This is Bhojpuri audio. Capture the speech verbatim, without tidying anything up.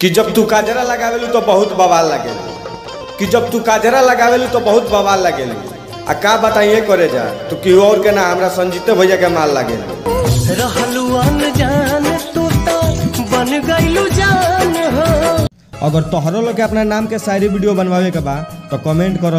कि जब तू काजरा लगावेलू तो बहुत बवाल लगे, कि जब तू काजरा लगावेलू तो बहुत बवाल लगे। आ का बताइए करे जा तू कि और के ना हमरा संजीते भैया के माल लगे। रहलू अनजान तू तो बन गइलू जान हो। अगर तोहरो लोग के अपना नाम के शायरी वीडियो बनवावे के बा तो कमेंट करो।